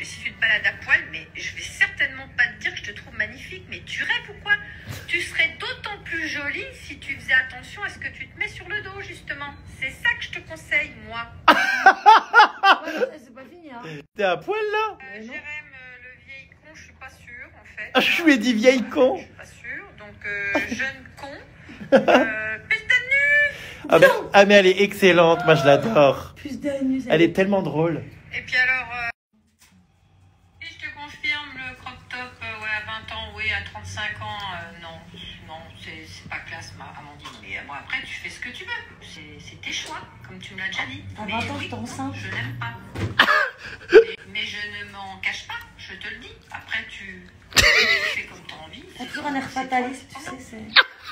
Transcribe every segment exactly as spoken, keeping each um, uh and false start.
je, si tu te balades à poil, mais je vais certainement pas te dire que je te trouve magnifique, mais tu rêves ou quoi? Tu serais d'autant plus jolie si tu faisais attention à ce que tu te mets sur le dos, justement. C'est ça que je te conseille, moi. Ouais, c'est pas fini, hein. T'es à poil là? Euh, Jérém, euh, le vieil con, je suis pas sûre, en fait. Ah, je lui ai dit vieille con. Je suis pas sûre, donc euh, jeune con. Euh, putain de nu. Ah, mais, ah mais elle est excellente, moi je l'adore. Plus d'anus. Elle est tellement drôle. Et puis alors, euh, si je te confirme le crop top, euh, ouais, à vingt ans, oui, à trente-cinq ans, euh, non, non, c'est c'est pas classe, ma Amandine. Mais euh, bon, après, tu fais ce que tu veux. C'est c'est tes choix, comme tu me l'as déjà dit. À Mais vingt ans, oui, j'étais enceinte. je n'aime pas. mais, mais je ne m'en cache pas, je te le dis. Après, tu, tu fais comme tu as envie. T'as toujours un air fataliste, tu sais, c'est...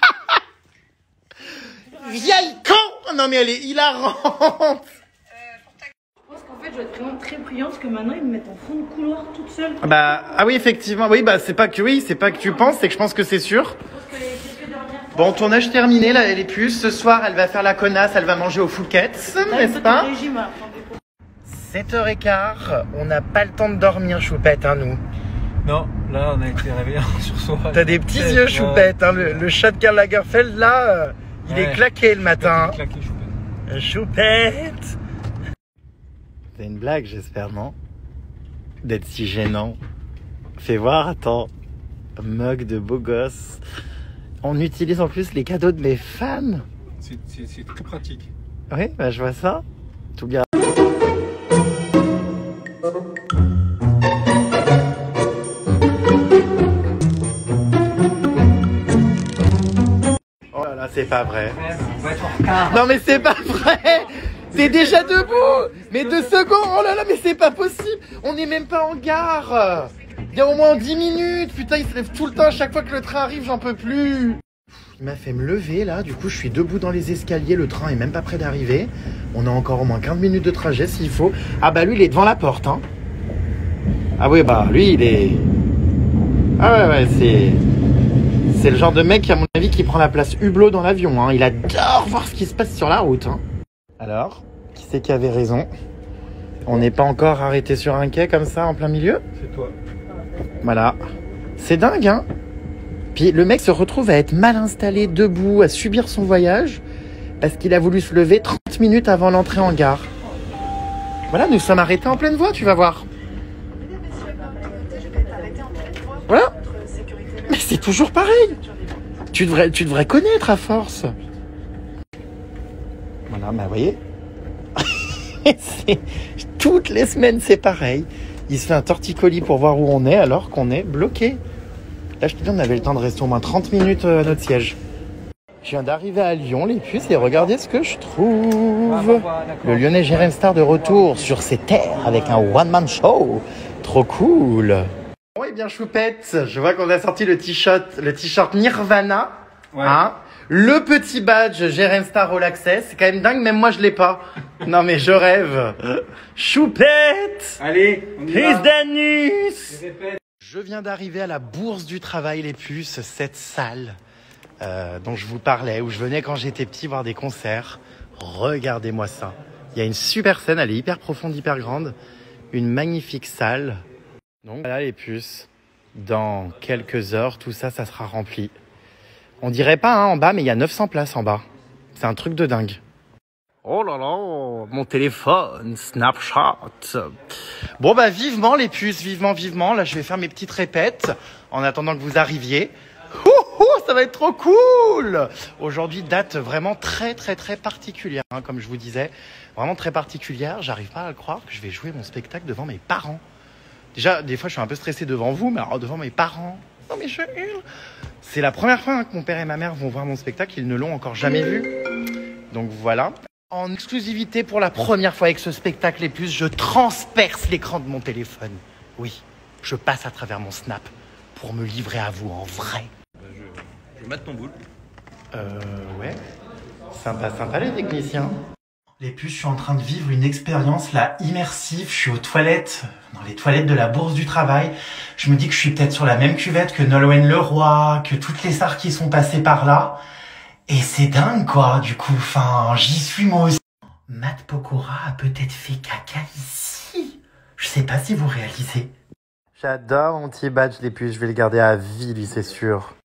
Vieille con. Non mais elle est hilarante. Je pense qu'en fait, je dois être vraiment très bruyant parce que maintenant, ils me mettent en fond de couloir toute seule. Bah ah oui effectivement, oui bah c'est pas que oui, c'est pas que tu penses, c'est que je pense que c'est sûr. Bon, tournage terminé là, les puces. Ce soir, elle va faire la connasse, elle va manger aux Fouquettes, n'est-ce pas? sept heures quinze, on n'a pas le temps de dormir, Choupette, hein, nous. Non, là on a été réveillés en sursaut. T'as des petits yeux, Choupette, hein, le, le chat de Karl Lagerfeld là, euh, il ouais. est claqué le matin. Il est claqué, Choupette. Choupette. C'est une blague, j'espère, non? D'être si gênant. Fais voir, attends. Mug de beau gosse. On utilise en plus les cadeaux de mes fans. C'est très pratique. Oui, bah je vois ça. Tout bien. Oh là là, c'est pas vrai. On va être en retard. Non mais c'est pas vrai. T'es déjà debout. Mais deux secondes. Oh là là, mais c'est pas possible. On n'est même pas en gare. Il y a au moins dix minutes. Putain, il se lève tout le temps. À chaque fois que le train arrive, j'en peux plus. Il m'a fait me lever là. Du coup, je suis debout dans les escaliers. Le train est même pas près d'arriver. On a encore au moins quinze minutes de trajet s'il faut. Ah bah lui, il est devant la porte. Hein. Ah oui, bah lui, il est... Ah ouais, ouais, c'est... C'est le genre de mec, à mon avis, qui prend la place Hublot dans l'avion. Hein. Il adore voir ce qui se passe sur la route. Hein. Alors, qui c'est qui avait raison? On n'est pas encore arrêté sur un quai comme ça, en plein milieu? C'est toi. Voilà. C'est dingue, hein? Puis le mec se retrouve à être mal installé, debout, à subir son voyage, parce qu'il a voulu se lever trente minutes avant l'entrée en gare. Voilà, nous sommes arrêtés en pleine voie, tu vas voir. Voilà. Mais c'est toujours pareil. Tu devrais, tu devrais connaître à force. Voilà, bah vous voyez. Toutes les semaines, c'est pareil. Il se fait un torticolis pour voir où on est alors qu'on est bloqué. Là, je te dis, on avait le temps de rester au moins trente minutes à notre siège. Je viens d'arriver à Lyon, les puces, et regardez ce que je trouve. Le Lyonnais Jérém Star de retour sur ses terres avec un one-man show. Trop cool. Bon, et bien, Choupette, je vois qu'on a sorti le t-shirt, le t-shirt Nirvana. Ouais. Hein, le petit badge Jérém Star All Access. C'est quand même dingue, même moi, je l'ai pas. Non, mais je rêve. Choupette. Allez, on y va. Prise d'anus. Je répète. Je viens d'arriver à la Bourse du Travail, les puces, cette salle euh, dont je vous parlais, où je venais quand j'étais petit voir des concerts. Regardez-moi ça. Il y a une super scène, elle est hyper profonde, hyper grande. Une magnifique salle. Donc voilà les puces. Dans quelques heures, tout ça, ça sera rempli. On dirait pas hein, en bas, mais il y a neuf cents places en bas. C'est un truc de dingue. Oh là là, mon téléphone, Snapchat. Bon bah vivement les puces, vivement, vivement. Là je vais faire mes petites répètes en attendant que vous arriviez. Ouh, ouh, ça va être trop cool. Aujourd'hui date vraiment très très très particulière, hein, comme je vous disais. Vraiment très particulière, j'arrive pas à le croire que je vais jouer mon spectacle devant mes parents. Déjà, des fois je suis un peu stressé devant vous, mais alors devant mes parents. Non mais je hurle. C'est la première fois hein, que mon père et ma mère vont voir mon spectacle, ils ne l'ont encore jamais vu. Donc voilà. En exclusivité pour la première fois avec ce spectacle les puces, je transperce l'écran de mon téléphone. Oui, je passe à travers mon Snap pour me livrer à vous en vrai. Je, je mate ton boule. Euh, ouais. Sympa, sympa les techniciens. Les puces, je suis en train de vivre une expérience là immersive. Je suis aux toilettes, dans les toilettes de la Bourse du Travail. Je me dis que je suis peut-être sur la même cuvette que Nolwenn Leroy, que toutes les stars qui sont passées par là. Et c'est dingue, quoi, du coup, enfin, j'y suis moi aussi. Matt Pokora a peut-être fait caca ici. Je sais pas si vous réalisez. J'adore mon petit badge les puces, je vais le garder à vie, lui, c'est sûr.